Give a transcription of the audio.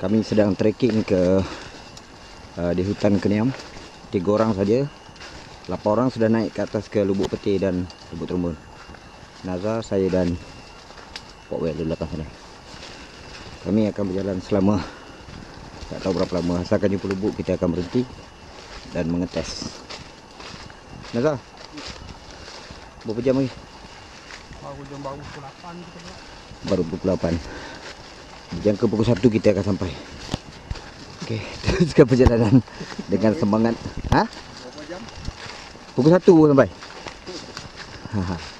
Kami sedang trekking ke di hutan Keniam. 3 orang saja. 8 orang sudah naik ke atas ke Lubuk Peti dan Lubuk Terumbun. Nazar, saya dan Pok Wel di belakang sana. Kami akan berjalan selama tak tahu berapa lama. Asalkan jumpa lubuk, kita akan berhenti dan mengetes. Nazar, berapa jam lagi? Baru pukul 8 kita pula. Baru pukul 8. Jangka pukul 1 kita akan sampai. Okey, teruskan perjalanan dengan semangat. Ha? Berapa jam? Pukul 1 sampai. Ha.